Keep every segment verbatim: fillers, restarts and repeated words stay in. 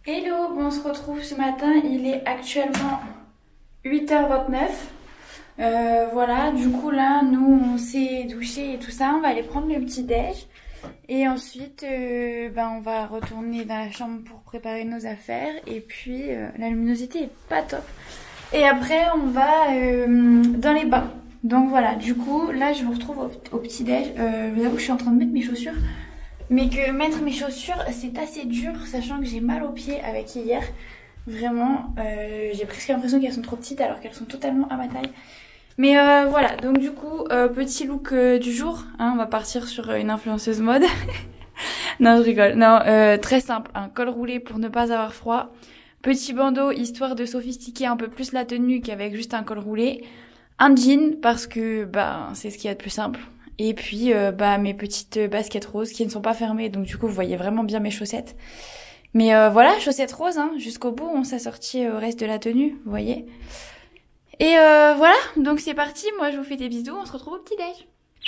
Hello, bon, on se retrouve ce matin, il est actuellement huit heures vingt-neuf. Euh, voilà, du coup là, nous on s'est douché et tout ça, on va aller prendre le petit déj. Et ensuite, euh, ben, on va retourner dans la chambre pour préparer nos affaires. Et puis, euh, la luminosité est pas top. Et après, on va euh, dans les bains. Donc voilà, du coup, là je vous retrouve au, au petit déj. Euh, je vous avoue que je suis en train de mettre mes chaussures. Mais que mettre mes chaussures, c'est assez dur, sachant que j'ai mal aux pieds avec hier. Vraiment, euh, j'ai presque l'impression qu'elles sont trop petites alors qu'elles sont totalement à ma taille. Mais euh, voilà, donc du coup, euh, petit look euh, du jour. Hein, on va partir sur une influenceuse mode. Non, je rigole. Non, euh, très simple. Un col roulé pour ne pas avoir froid. Petit bandeau, histoire de sophistiquer un peu plus la tenue qu'avec juste un col roulé. Un jean, parce que bah c'est ce qu'il y a de plus simple. Et puis euh, bah mes petites baskets roses qui ne sont pas fermées, donc du coup vous voyez vraiment bien mes chaussettes. Mais euh, voilà, chaussettes roses, hein, jusqu'au bout, on s'est sorti au reste de la tenue, vous voyez. Et euh, voilà, donc c'est parti, moi je vous fais des bisous, on se retrouve au petit-déj.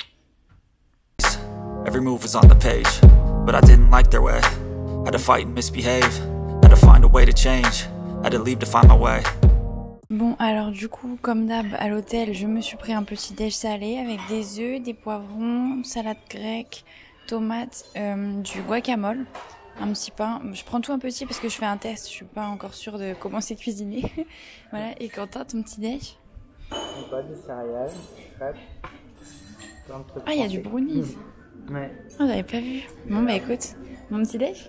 Every move was on the page, but I didn't like their way. Had to fight and misbehave, had to find a way to change, had to leave to find my way. Bon, alors du coup, comme d'hab, à l'hôtel, je me suis pris un petit déj salé avec des œufs, des poivrons, salade grecque, tomates, euh, du guacamole, un petit pain. Je prends tout un petit parce que je fais un test, je suis pas encore sûre de comment c'est cuisiné. Voilà, et Quentin, ton petit déj? Pas de céréales, crêpes, plein de trucs. Ah, il y a du brownies. Mmh. Ouais. Ah, j'avais pas vu. Bon, bah écoute, mon petit déj.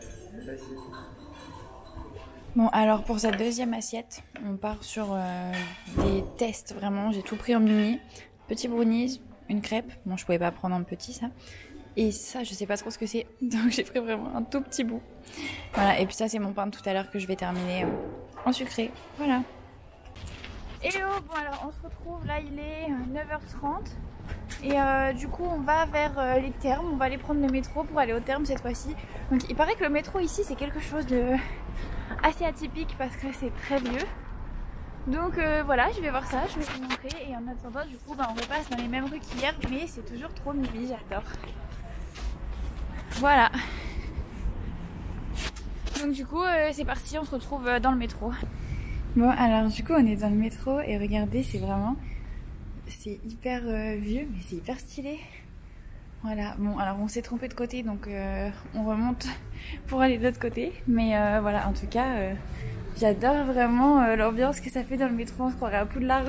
Bon, alors pour cette deuxième assiette, on part sur euh, des tests, vraiment, j'ai tout pris en mini. Petit brownies, une crêpe, bon je pouvais pas prendre un petit ça. Et ça, je sais pas trop ce que c'est, donc j'ai pris vraiment un tout petit bout. Voilà, et puis ça c'est mon pain de tout à l'heure que je vais terminer euh, en sucré, voilà. Hello, bon alors on se retrouve, là il est neuf heures trente. Et euh, du coup on va vers euh, les thermes, on va aller prendre le métro pour aller au terme cette fois-ci. Donc il paraît que le métro ici c'est quelque chose de assez atypique parce que c'est très vieux. Donc euh, voilà, je vais voir ça, je vais vous montrer. Et en attendant du coup bah, on repasse dans les mêmes rues qu'hier, mais c'est toujours trop mimi, j'adore. Voilà. Donc du coup euh, c'est parti, on se retrouve dans le métro. Bon alors du coup on est dans le métro et regardez, c'est vraiment... c'est hyper euh, vieux mais c'est hyper stylé. Voilà, bon alors on s'est trompé de côté donc euh, on remonte pour aller de l'autre côté. Mais euh, voilà, en tout cas euh, j'adore vraiment euh, l'ambiance que ça fait dans le métro, on se croirait à Poudlard.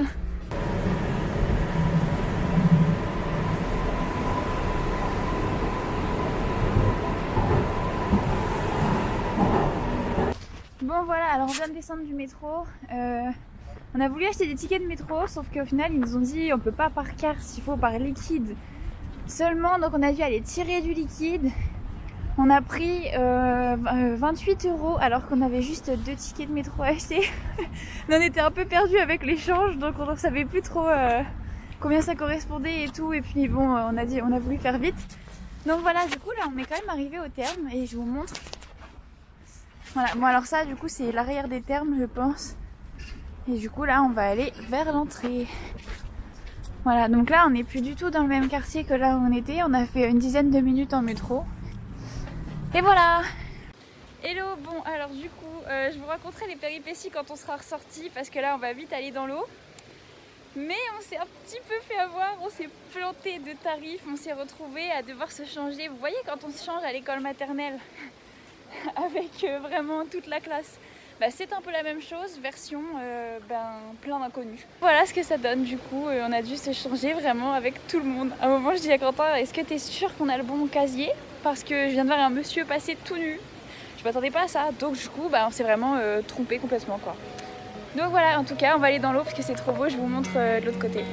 Bon voilà, alors on vient de descendre du métro. Euh, on a voulu acheter des tickets de métro sauf qu'au final ils nous ont dit on peut pas par carte, il faut par liquide seulement, donc on a dû aller tirer du liquide. On a pris euh, vingt-huit euros alors qu'on avait juste deux tickets de métro à acheter. On était un peu perdus avec l'échange, donc on ne savait plus trop euh, combien ça correspondait et tout. Et puis bon, on a dit, on a voulu faire vite. Donc voilà, du coup là on est quand même arrivé au terme et je vous montre. Voilà, bon alors ça du coup c'est l'arrière des thermes je pense. Et du coup là on va aller vers l'entrée. Voilà, donc là on n'est plus du tout dans le même quartier que là où on était, on a fait une dizaine de minutes en métro. Et voilà. Hello, bon alors du coup euh, je vous raconterai les péripéties quand on sera ressorti parce que là on va vite aller dans l'eau. Mais on s'est un petit peu fait avoir, on s'est planté de tarifs, on s'est retrouvé à devoir se changer. Vous voyez quand on se change à l'école maternelle avec euh, vraiment toute la classe. Bah, c'est un peu la même chose, version euh, ben, plein d'inconnus. Voilà ce que ça donne du coup, euh, on a dû se changer vraiment avec tout le monde. À un moment je dis à Quentin, est-ce que tu es sûr qu'on a le bon casier? Parce que je viens de voir un monsieur passer tout nu. Je m'attendais pas à ça, donc du coup bah, on s'est vraiment euh, trompé complètement quoi. Donc voilà, en tout cas on va aller dans l'eau parce que c'est trop beau, je vous montre euh, de l'autre côté.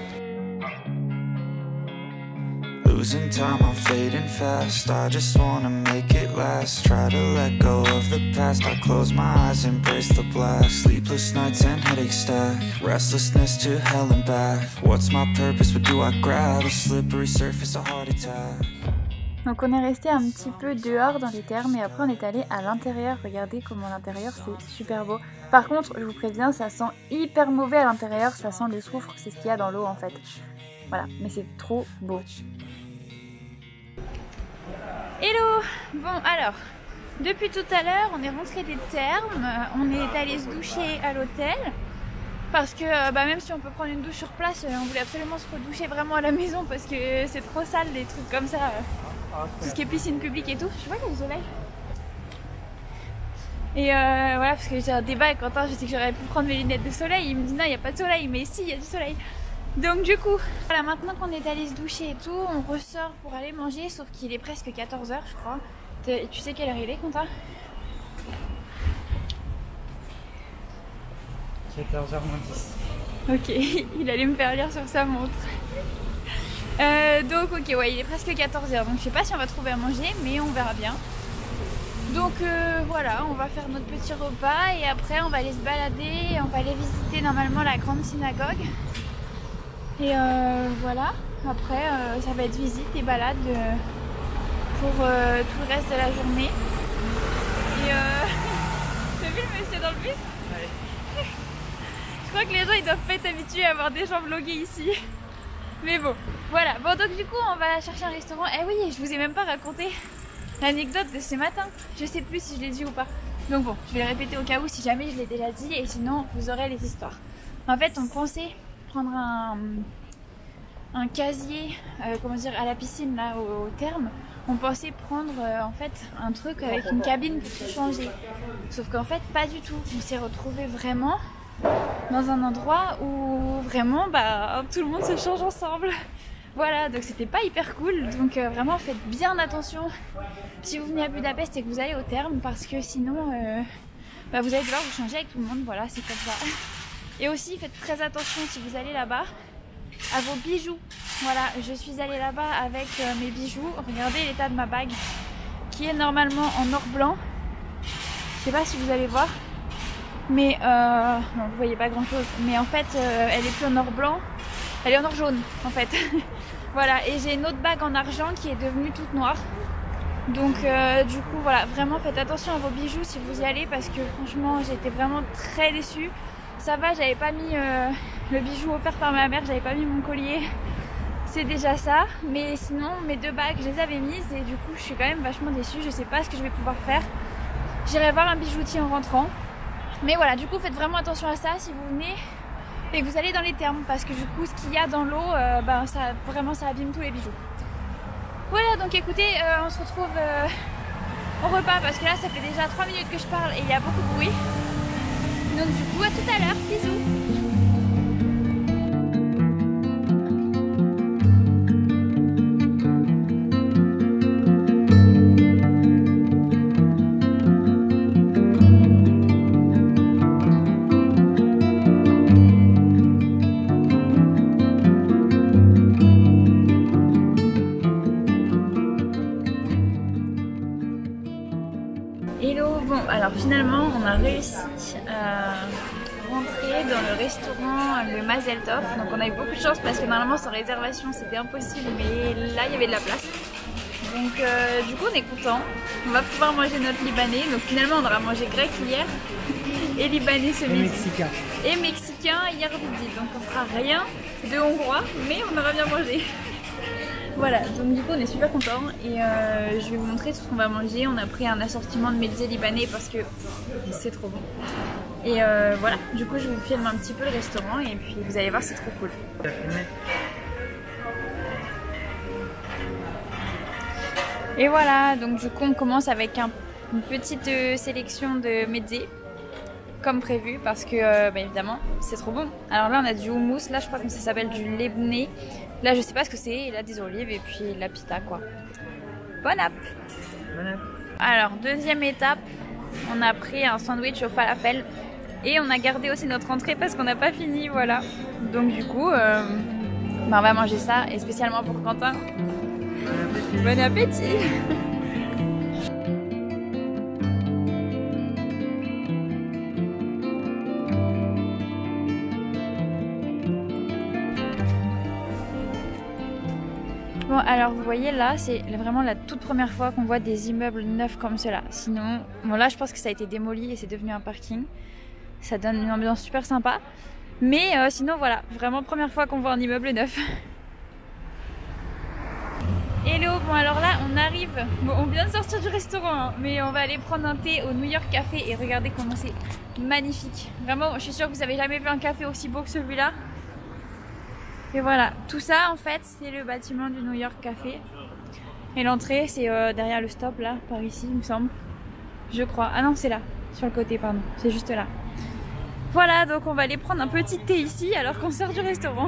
Losing time, I'm fading fast. I just wanna make it last. Try to let go of the past. I close my eyes, embrace the black. Sleepless nights and headaches stack. Restlessness to hell and back. What's my purpose? What do I grab? A slippery surface, a heart attack. Donc on est resté un petit peu dehors dans les thermes et après on est allé à l'intérieur. Regardez comment l'intérieur c'est super beau. Par contre je vous préviens, ça sent hyper mauvais à l'intérieur, ça sent le soufre, c'est ce qu'il y a dans l'eau en fait. Voilà, mais c'est trop beau. Hello! Bon alors, Depuis tout à l'heure, on est rentré des thermes, on est allé se doucher à l'hôtel. Parce que bah, même si on peut prendre une douche sur place, on voulait absolument se redoucher vraiment à la maison parce que c'est trop sale des trucs comme ça. Tout ce qui est piscine publique et tout. Je vois qu'il y a du soleil. Et euh, voilà, parce que j'ai un débat avec Quentin, je sais que j'aurais pu prendre mes lunettes de soleil. Il me dit non, il n'y a pas de soleil, mais si, il y a du soleil. Donc du coup, voilà, maintenant qu'on est allé se doucher et tout, on ressort pour aller manger, sauf qu'il est presque quatorze heures je crois. Tu sais quelle heure il est, Quentin? quatorze heures moins dix. Ok, il allait me faire lire sur sa montre. Euh, donc ok, ouais, il est presque quatorze heures, donc je sais pas si on va trouver à manger, mais on verra bien. Donc euh, voilà, on va faire notre petit repas et après on va aller se balader, on va aller visiter normalement la grande synagogue. Et euh, voilà, après euh, ça va être visite et balade euh, pour euh, tout le reste de la journée. Et euh... t'as vu le monsieur dans le bus? Ouais. Je crois que les gens ils doivent pas être habitués à avoir des gens vlogués ici. Mais bon, voilà. Bon donc du coup on va chercher un restaurant. Eh oui, je vous ai même pas raconté l'anecdote de ce matin. Je sais plus si je l'ai dit ou pas. Donc bon, je vais le répéter au cas où si jamais je l'ai déjà dit et sinon vous aurez les histoires. En fait on pensait prendre un, un casier, euh, comment dire, à la piscine là au, au terme. On pensait prendre euh, en fait un truc avec une cabine pour tout changer. Sauf qu'en fait pas du tout. On s'est retrouvé vraiment dans un endroit où vraiment bah, tout le monde se change ensemble. Voilà, donc c'était pas hyper cool. Donc euh, vraiment faites bien attention si vous venez à Budapest et que vous allez au terme parce que sinon euh, bah, vous allez devoir vous changer avec tout le monde. Voilà, c'est comme ça. Et aussi faites très attention si vous allez là-bas à vos bijoux. Voilà, je suis allée là-bas avec euh, mes bijoux. Regardez l'état de ma bague qui est normalement en or blanc. Je sais pas si vous allez voir. Mais euh, non, vous voyez pas grand chose, mais en fait euh, elle est plus en or blanc, elle est en or jaune en fait. Voilà, et j'ai une autre bague en argent qui est devenue toute noire. Donc euh, du coup voilà, vraiment faites attention à vos bijoux si vous y allez parce que franchement j'ai été vraiment très déçue. Ça va, j'avais pas mis euh, le bijou offert par ma mère, j'avais pas mis mon collier, c'est déjà ça. Mais sinon mes deux bagues je les avais mises et du coup je suis quand même vachement déçue, je sais pas ce que je vais pouvoir faire. J'irai voir un bijoutier en rentrant. Mais voilà, du coup faites vraiment attention à ça si vous venez et que vous allez dans les thermes parce que du coup ce qu'il y a dans l'eau, euh, ben, ça, vraiment ça abîme tous les bijoux. Voilà, donc écoutez, euh, on se retrouve euh, au repas parce que là ça fait déjà trois minutes que je parle et il y a beaucoup de bruit. Donc du coup à tout à l'heure, bisous. Hello, bon alors finalement on a réussi à rentrer dans le restaurant le Mazel Tov. Donc on a eu beaucoup de chance parce que normalement sans réservation c'était impossible mais là il y avait de la place. Donc euh, du coup on est content, on va pouvoir manger notre libanais. Donc finalement on aura mangé grec hier et libanais ce midi. Et mexicain. Et mexicain hier midi. Donc on fera rien de hongrois mais on aura bien mangé. Voilà, donc du coup on est super contents et euh, je vais vous montrer tout ce qu'on va manger. On a pris un assortiment de mezzés libanais parce que c'est trop bon. Et euh, voilà, du coup je vous filme un petit peu le restaurant et puis vous allez voir, c'est trop cool. Et voilà, donc du coup on commence avec un, une petite euh, sélection de mezzés comme prévu parce que euh, bah, évidemment c'est trop bon. Alors là on a du houmous, là je crois que ça s'appelle du lebné. Là je sais pas ce que c'est, et là des olives et puis la pita quoi. Bon app. Bon app. Alors deuxième étape, on a pris un sandwich au falafel et on a gardé aussi notre entrée parce qu'on n'a pas fini, voilà. Donc du coup euh, bah, on va manger ça et spécialement pour Quentin. Bon appétit. Bon appétit. Bon alors vous voyez là c'est vraiment la toute première fois qu'on voit des immeubles neufs comme cela. Sinon, bon là je pense que ça a été démoli et c'est devenu un parking. Ça donne une ambiance super sympa. Mais euh, sinon voilà, vraiment première fois qu'on voit un immeuble neuf. Et Hello, bon alors là on arrive, bon on vient de sortir du restaurant hein, mais on va aller prendre un thé au New York Café et regardez comment c'est magnifique. Vraiment je suis sûre que vous avez jamais vu un café aussi beau que celui-là. Et voilà, tout ça en fait c'est le bâtiment du New York Café. Et l'entrée c'est euh, derrière le stop là, par ici il me semble. Je crois, ah non c'est là, sur le côté pardon, c'est juste là. Voilà donc on va aller prendre un petit thé ici alors qu'on sort du restaurant.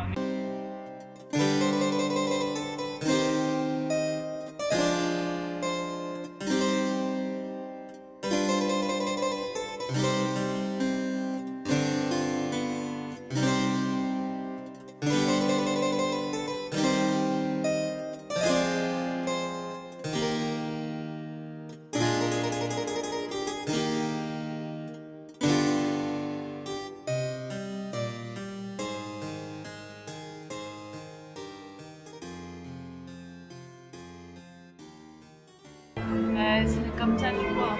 Euh, c'est comme ça tu vois.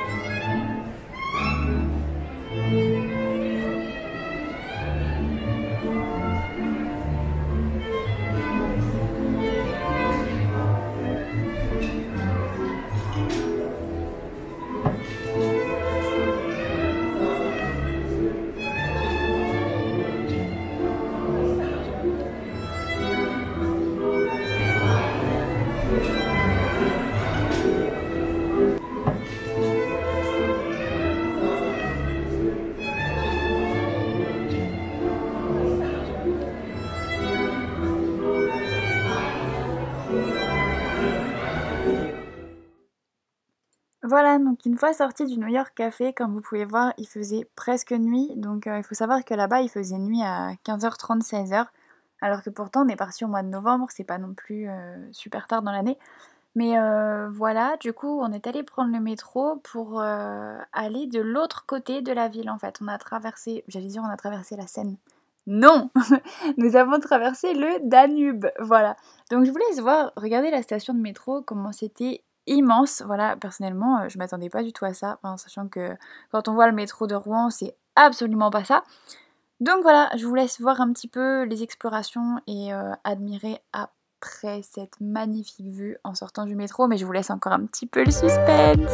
Voilà, donc une fois sorti du New York Café, comme vous pouvez voir, il faisait presque nuit. Donc euh, il faut savoir que là-bas, il faisait nuit à quinze heures trente, seize heures. Alors que pourtant, on est parti au mois de novembre, c'est pas non plus euh, super tard dans l'année. Mais euh, voilà, du coup, on est allé prendre le métro pour euh, aller de l'autre côté de la ville en fait. On a traversé, j'allais dire on a traversé la Seine. Non, nous avons traversé le Danube, voilà. Donc je vous laisse voir, regardez la station de métro, comment c'était immense. Voilà, personnellement, je m'attendais pas du tout à ça, enfin, sachant que quand on voit le métro de Rouen, c'est absolument pas ça. Donc voilà, je vous laisse voir un petit peu les explorations et euh, admirer après cette magnifique vue en sortant du métro, mais je vous laisse encore un petit peu le suspense.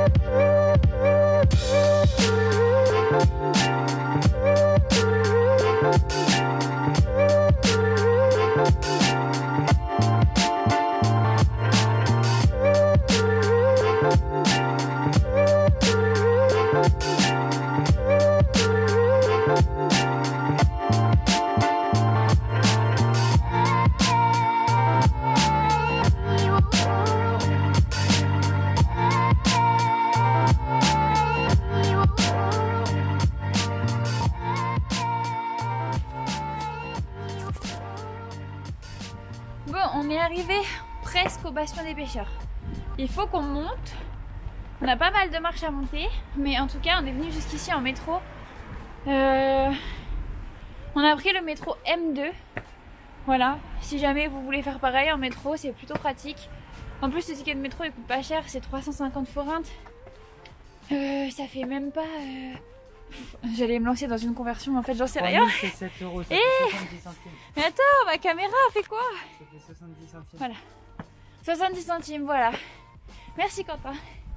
Bon, on est arrivé presque au bastion des pêcheurs. Il faut qu'on monte. On a pas mal de marches à monter, mais en tout cas, on est venu jusqu'ici en métro. Euh... On a pris le métro M deux. Voilà, si jamais vous voulez faire pareil en métro, c'est plutôt pratique. En plus, le ticket de métro il coûte pas cher, c'est trois cent cinquante forintes. Euh, ça fait même pas. Euh... J'allais me lancer dans une conversion, en fait, j'en sais rien. C'est sept euros, ça Et... fait soixante-dix centimes. Mais attends, ma caméra fait quoi? Ça fait soixante-dix centimes. Voilà. soixante-dix centimes, voilà. Merci Quentin.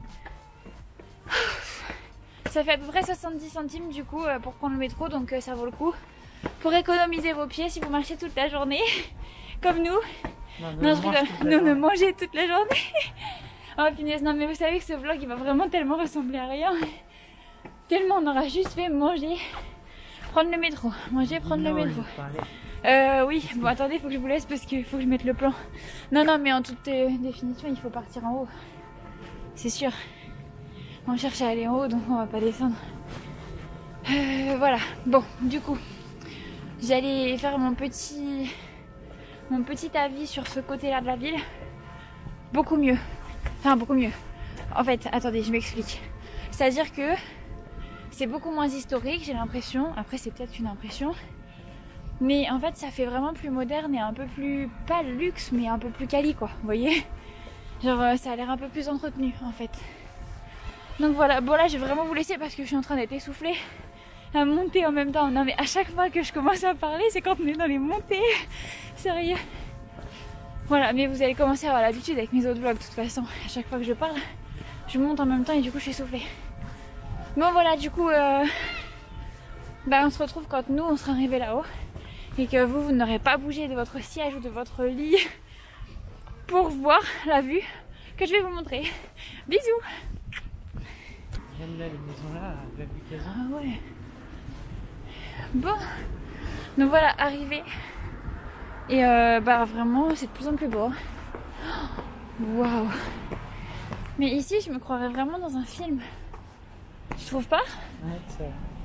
Ça fait à peu près soixante-dix centimes du coup pour prendre le métro, donc ça vaut le coup. Pour économiser vos pieds si vous marchez toute la journée, comme nous. Non, non je rigole, nous ne mangez toute la journée. Oh punaise, non mais vous savez que ce vlog il va vraiment tellement ressembler à rien. Tellement on aura juste fait manger, prendre le métro, manger, prendre non, le métro. Euh oui, bon attendez, il faut que je vous laisse parce qu'il faut que je mette le plan. Non non mais en toute euh, définition il faut partir en haut. C'est sûr. On cherche à aller en haut donc on va pas descendre. Euh, voilà, bon du coup, j'allais faire mon petit, mon petit avis sur ce côté-là de la ville. Beaucoup mieux. Enfin beaucoup mieux. En fait, attendez, je m'explique. C'est-à-dire que c'est beaucoup moins historique, j'ai l'impression. Après, c'est peut-être une impression. Mais en fait, ça fait vraiment plus moderne et un peu plus, pas luxe, mais un peu plus quali, quoi. Vous voyez? Genre, ça a l'air un peu plus entretenu, en fait. Donc voilà, bon là, je vais vraiment vous laisser parce que je suis en train d'être essoufflée à monter en même temps. Non, mais à chaque fois que je commence à parler, c'est quand on est dans les montées. Sérieux. Voilà, mais vous allez commencer à avoir l'habitude avec mes autres vlogs de toute façon. À chaque fois que je parle, je monte en même temps et du coup je suis essoufflée. Bon voilà, du coup, euh, bah, on se retrouve quand nous on sera arrivés là-haut et que vous, vous n'aurez pas bougé de votre siège ou de votre lit pour voir la vue que je vais vous montrer. Bisous. J'aime là les maisons là, avec les casons. Ah ouais. Bon, donc voilà, arrivé. Et euh, bah vraiment, c'est de plus en plus beau. Waouh. Mais ici, je me croirais vraiment dans un film. Tu trouves pas? Ouais, ça.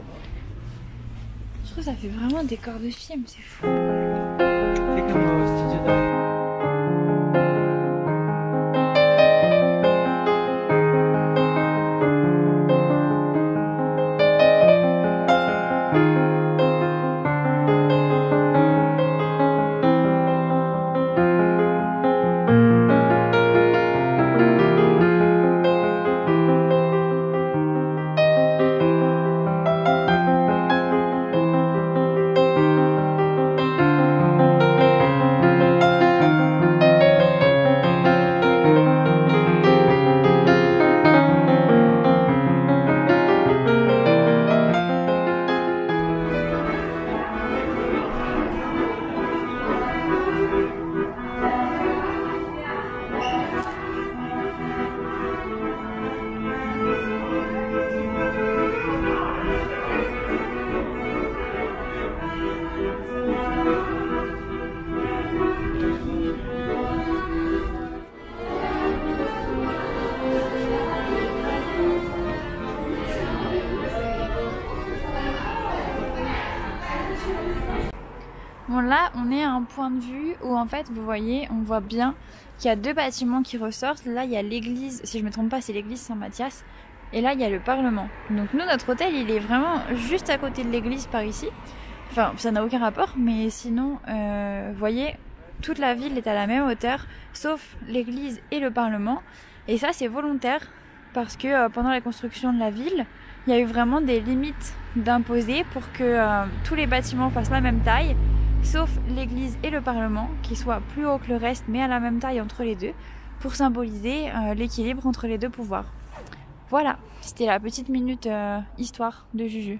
Je trouve que ça fait vraiment un décor de film, c'est fou. C'est comme au studio d'art. Bon là on est à un point de vue où en fait vous voyez, on voit bien qu'il y a deux bâtiments qui ressortent. Là il y a l'église, si je me trompe pas c'est l'église Saint-Mathias, et là il y a le Parlement. Donc nous notre hôtel il est vraiment juste à côté de l'église par ici. Enfin ça n'a aucun rapport, mais sinon euh, vous voyez toute la ville est à la même hauteur sauf l'église et le Parlement. Et ça c'est volontaire parce que euh, pendant la construction de la ville il y a eu vraiment des limites d'imposer pour que euh, tous les bâtiments fassent la même taille, sauf l'église et le Parlement, qui soient plus hauts que le reste, mais à la même taille entre les deux, pour symboliser euh, l'équilibre entre les deux pouvoirs. Voilà, c'était la petite minute euh, histoire de Juju.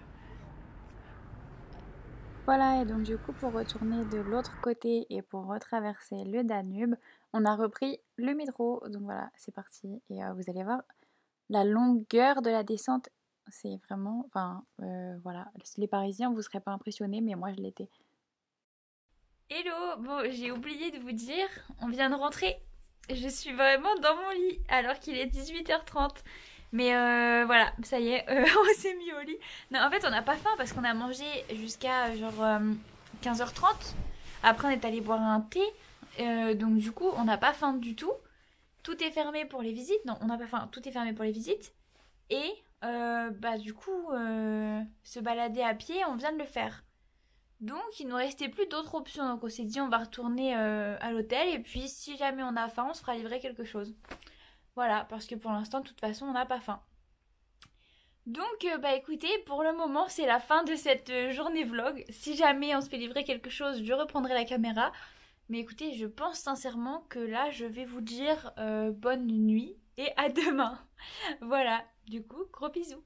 Voilà, et donc du coup, pour retourner de l'autre côté et pour retraverser le Danube, on a repris le métro. Donc voilà, c'est parti. Et euh, vous allez voir, la longueur de la descente, c'est vraiment... Enfin, euh, voilà, les Parisiens, vous ne serez pas impressionnés, mais moi, je l'étais. Hello, bon j'ai oublié de vous dire, on vient de rentrer, je suis vraiment dans mon lit alors qu'il est dix-huit heures trente, mais euh, voilà, ça y est, euh, on s'est mis au lit. Non en fait on n'a pas faim parce qu'on a mangé jusqu'à genre euh, quinze heures trente, après on est allé boire un thé, euh, donc du coup on n'a pas faim du tout, tout est fermé pour les visites, non on n'a pas faim, tout est fermé pour les visites, et euh, bah du coup euh, se balader à pied on vient de le faire. Donc il nous restait plus d'autres options, donc on s'est dit on va retourner euh, à l'hôtel et puis si jamais on a faim on se fera livrer quelque chose. Voilà, parce que pour l'instant de toute façon on n'a pas faim. Donc euh, bah écoutez, pour le moment c'est la fin de cette euh, journée vlog. Si jamais on se fait livrer quelque chose je reprendrai la caméra. Mais écoutez, je pense sincèrement que là je vais vous dire euh, bonne nuit et à demain. Voilà, du coup gros bisous.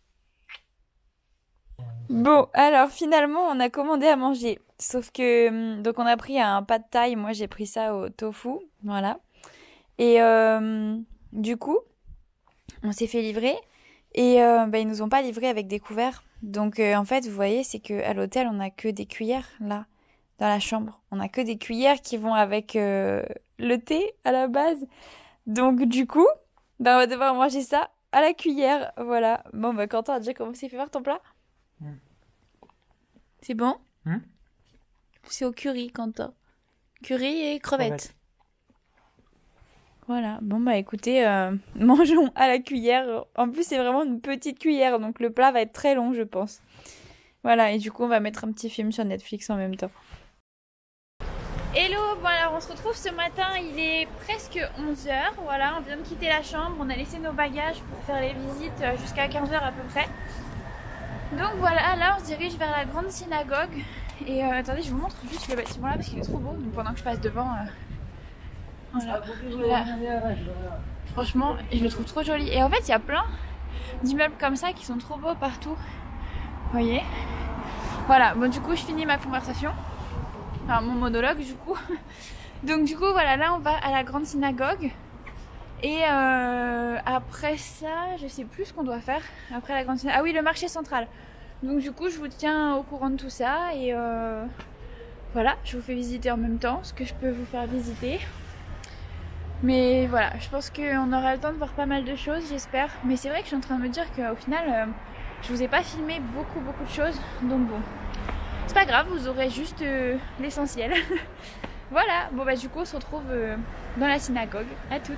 Bon, alors finalement on a commandé à manger, sauf que donc on a pris un pad thaï, moi j'ai pris ça au tofu, voilà. Et euh, du coup, on s'est fait livrer et euh, bah, ils nous ont pas livré avec des couverts. Donc euh, en fait, vous voyez, c'est que à l'hôtel on a que des cuillères là, dans la chambre, on a que des cuillères qui vont avec euh, le thé à la base. Donc du coup, bah, on va devoir manger ça à la cuillère, voilà. Bon bah Quentin a déjà commencé à faire ton plat. Mmh. C'est bon? Mmh. C'est au curry, Quentin. Curry et crevettes. Crevette. Voilà. Bon bah écoutez, euh, mangeons à la cuillère. En plus c'est vraiment une petite cuillère, donc le plat va être très long je pense. Voilà, et du coup on va mettre un petit film sur Netflix en même temps. Hello, bon alors on se retrouve ce matin, il est presque onze heures. Voilà, on vient de quitter la chambre, on a laissé nos bagages pour faire les visites jusqu'à quinze heures à peu près. Donc voilà, là on se dirige vers la grande synagogue. Et euh, attendez, je vous montre juste le bâtiment là parce qu'il est trop beau. Donc pendant que je passe devant, euh, Voilà. Là. Franchement, je le trouve trop joli. Et en fait, il y a plein d'immeubles comme ça qui sont trop beaux partout. Vous voyez? Voilà, bon du coup je finis ma conversation. Enfin mon monologue du coup. Donc du coup voilà, là on va à la grande synagogue. Et euh, après ça, je sais plus ce qu'on doit faire. Après la grande synagogue. Ah oui, le marché central. Donc du coup je vous tiens au courant de tout ça. Et euh, voilà, je vous fais visiter en même temps ce que je peux vous faire visiter. Mais voilà, je pense qu'on aura le temps de voir pas mal de choses, j'espère. Mais c'est vrai que je suis en train de me dire qu'au final, euh, je vous ai pas filmé beaucoup beaucoup de choses. Donc bon, c'est pas grave, vous aurez juste euh, l'essentiel. Voilà, bon bah du coup on se retrouve euh, dans la synagogue. À toutes.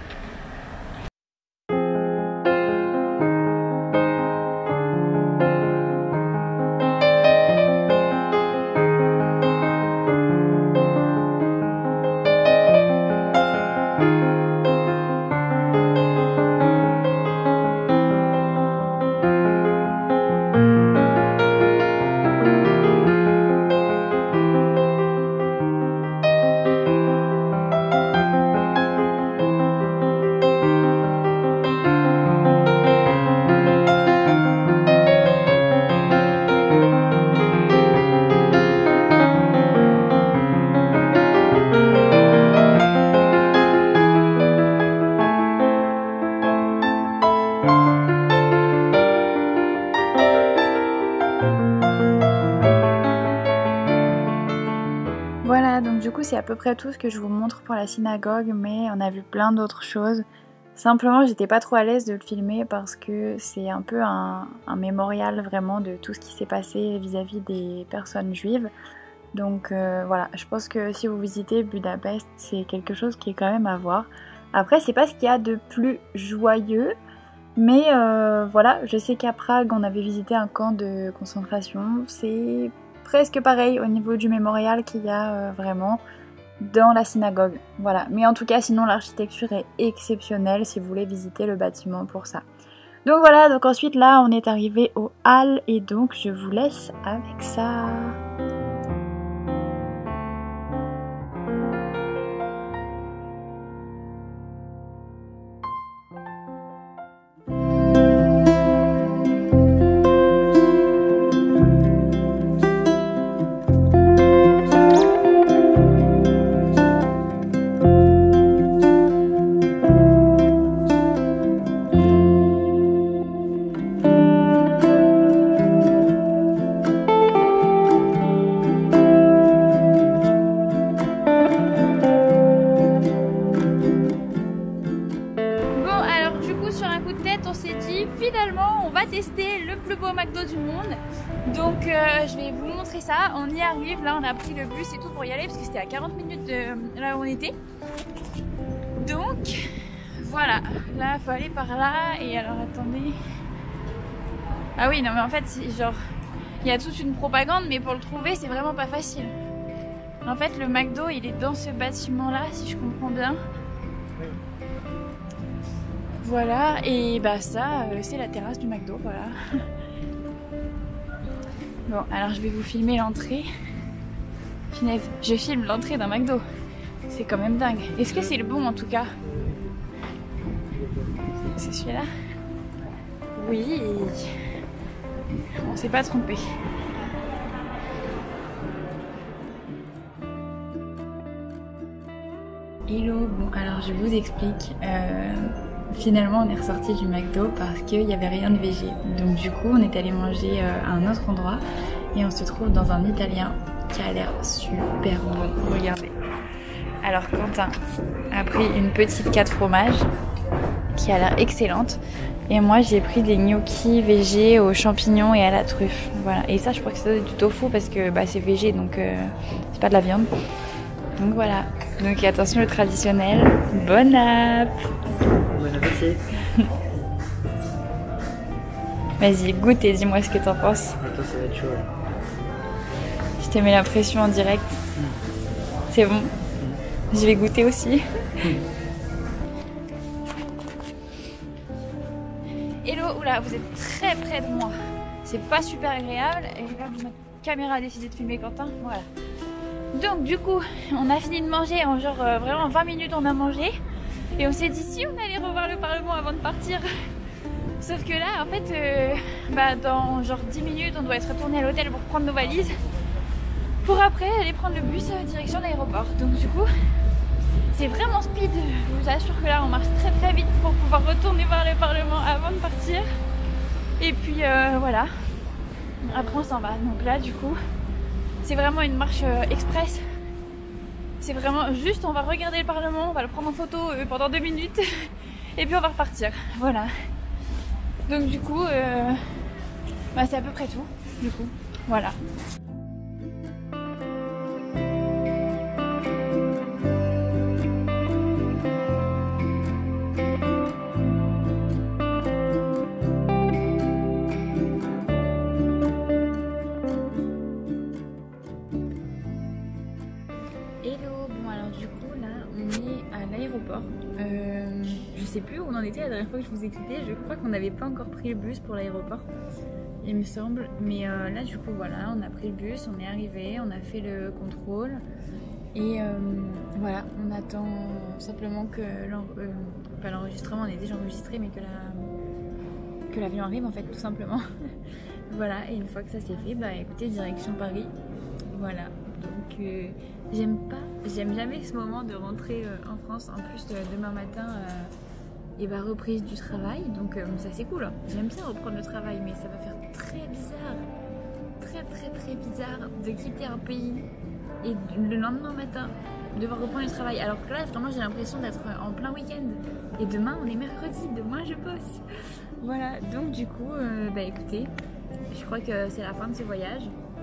Voilà, donc du coup c'est à peu près tout ce que je vous montre pour la synagogue, mais on a vu plein d'autres choses. Simplement j'étais pas trop à l'aise de le filmer parce que c'est un peu un, un mémorial vraiment de tout ce qui s'est passé vis-à-vis des personnes juives. Donc euh, voilà, je pense que si vous visitez Budapest, c'est quelque chose qui est quand même à voir. Après c'est pas ce qu'il y a de plus joyeux, mais euh, voilà, je sais qu'à Prague on avait visité un camp de concentration, c'est presque pareil au niveau du mémorial qu'il y a euh, vraiment dans la synagogue. Voilà, mais en tout cas sinon l'architecture est exceptionnelle si vous voulez visiter le bâtiment pour ça. Donc voilà, donc ensuite là on est arrivé aux halles et donc je vous laisse avec ça. Finalement on va tester le plus beau McDo du monde. Donc euh, je vais vous montrer ça. On y arrive, là on a pris le bus et tout pour y aller parce que c'était à quarante minutes de là où on était. Donc voilà, là il faut aller par là. Et alors attendez. Ah oui non mais en fait c'est genre il y a toute une propagande, mais pour le trouver c'est vraiment pas facile. En fait le McDo il est dans ce bâtiment là si je comprends bien. Voilà, et bah ça, euh, c'est la terrasse du McDo, voilà. Bon, alors je vais vous filmer l'entrée. Finesse, je filme l'entrée d'un McDo. C'est quand même dingue. Est-ce que c'est le bon en tout cas? C'est celui-là? Oui. On s'est pas trompé. Hello, bon alors je vous explique. Euh... Finalement on est ressorti du McDo parce qu'il n'y avait rien de végé. Donc du coup on est allé manger à un autre endroit et on se trouve dans un italien qui a l'air super bon. Regardez. Alors Quentin a pris une petite quatre fromages qui a l'air excellente. Et moi j'ai pris des gnocchis végé aux champignons et à la truffe. Voilà. Et ça je crois que c'est du tofu parce que bah, c'est végé donc euh, c'est pas de la viande. Donc voilà. Donc attention le traditionnel. Bon app. Bon appétit. Vas-y, goûte et dis-moi ce que t'en penses. Attends, ça va être chaud. Je te mets la pression en direct. Mm. C'est bon. Mm. Je vais goûter aussi. Mm. Hello, oula, vous êtes très près de moi. C'est pas super agréable. Et là, ma caméra a décidé de filmer Quentin. Voilà. Donc du coup, on a fini de manger en genre euh, vraiment vingt minutes on a mangé. Et on s'est dit si on allait revoir le Parlement avant de partir. Sauf que là, en fait, euh, bah, dans genre dix minutes, on doit être retourné à l'hôtel pour prendre nos valises. Pour après aller prendre le bus euh, direction l'aéroport. Donc du coup, c'est vraiment speed. Je vous assure que là, on marche très très vite pour pouvoir retourner voir le Parlement avant de partir. Et puis euh, voilà. Après, on s'en va. Donc là, du coup, c'est vraiment une marche euh, express. C'est vraiment juste, on va regarder le Parlement, on va le prendre en photo euh, pendant deux minutes et puis on va repartir. Voilà. Donc du coup, euh, bah, c'est à peu près tout. Du coup, voilà. Euh, je sais plus où on en était la dernière fois que je vous ai quitté. Je crois qu'on n'avait pas encore pris le bus pour l'aéroport, il me semble. Mais euh, là, du coup, voilà, on a pris le bus, on est arrivé, on a fait le contrôle. Et euh, voilà, on attend simplement que l'enregistrement, on est déjà enregistré, mais que la que l'avion arrive en fait, tout simplement. Voilà, et une fois que ça c'est fait, bah écoutez, direction Paris. Voilà. Donc euh, j'aime pas, j'aime jamais ce moment de rentrer euh, en France. En plus euh, demain matin, euh, et bah reprise du travail. Donc euh, ça c'est cool. J'aime bien reprendre le travail, mais ça va faire très bizarre, très très très bizarre de quitter un pays et le lendemain matin devoir reprendre le travail. Alors que là vraiment j'ai l'impression d'être en plein week-end. Et demain on est mercredi, demain je bosse. Voilà. Donc du coup, euh, bah écoutez, je crois que c'est la fin de ce voyage.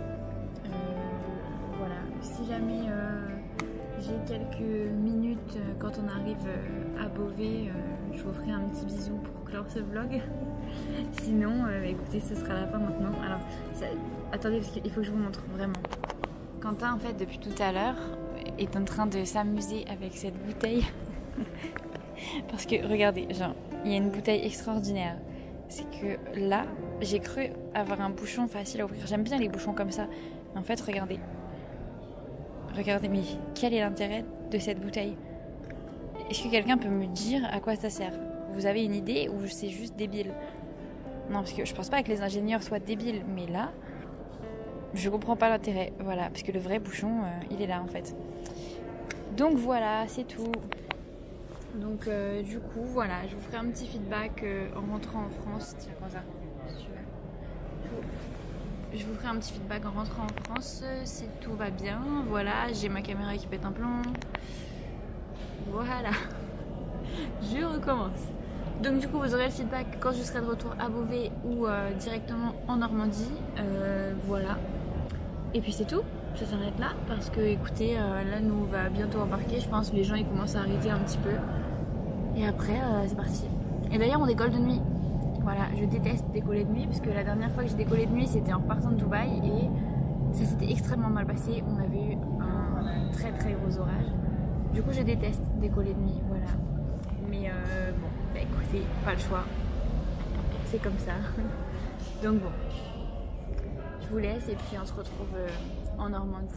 Si jamais euh, j'ai quelques minutes euh, quand on arrive euh, à Beauvais, euh, je vous ferai un petit bisou pour clore ce vlog. Sinon, euh, écoutez, ce sera la fin maintenant. Alors, ça... attendez, parce qu'il faut que je vous montre vraiment. Quentin, en fait, depuis tout à l'heure, est en train de s'amuser avec cette bouteille. Parce que, regardez, genre, il y a une bouteille extraordinaire. C'est que là, j'ai cru avoir un bouchon facile à ouvrir. J'aime bien les bouchons comme ça. En fait, regardez. Regardez, mais quel est l'intérêt de cette bouteille? Est-ce que quelqu'un peut me dire à quoi ça sert? Vous avez une idée ou c'est juste débile? Non, parce que je pense pas que les ingénieurs soient débiles, mais là, je comprends pas l'intérêt. Voilà, parce que le vrai bouchon, euh, il est là en fait. Donc voilà, c'est tout. Donc euh, du coup, voilà, je vous ferai un petit feedback euh, en rentrant en France. Tiens, comme ça, si tu veux. Je vous ferai un petit feedback en rentrant en France si tout va bien. Voilà, j'ai ma caméra qui pète un plomb. Voilà. Je recommence. Donc du coup vous aurez le feedback quand je serai de retour à Beauvais ou euh, directement en Normandie. Euh, voilà. Et puis c'est tout. Ça s'arrête là parce que écoutez, euh, là nous on va bientôt embarquer. Je pense que les gens ils commencent à arrêter un petit peu. Et après euh, c'est parti. Et d'ailleurs on décolle de nuit. Voilà, je déteste décoller de nuit parce que la dernière fois que j'ai décollé de nuit c'était en partant de Dubaï et ça s'était extrêmement mal passé. On avait eu un très très gros orage. Du coup je déteste décoller de nuit, voilà. Mais euh, bon, bah écoutez, pas le choix. C'est comme ça. Donc bon, je vous laisse et puis on se retrouve en Normandie.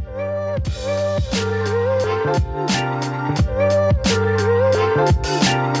Bisous.